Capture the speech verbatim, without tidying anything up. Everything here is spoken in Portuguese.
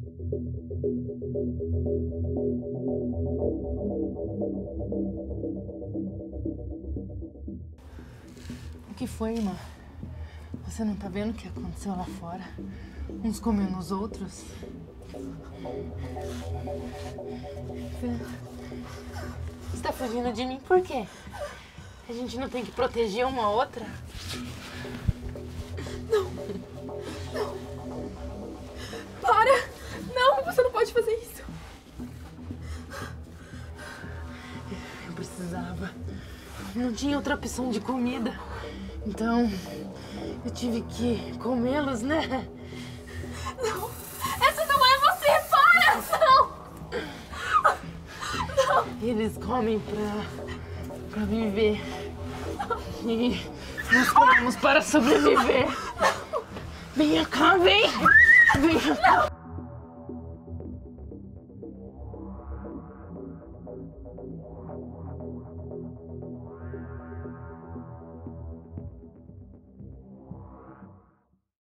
O que foi, irmã? Você não tá vendo o que aconteceu lá fora? Uns comendo os outros. Você tá fugindo de mim por quê? A gente não tem que proteger uma a outra? Não. Não. Para! Não, você não pode fazer isso. Eu precisava. Não tinha outra opção de comida. Então, eu tive que comê-los, né? Não! Essa não é você! Para! Não! Não! Eles comem pra, pra viver. E nós comemos para sobreviver. Venha cá, vem! Venha cá!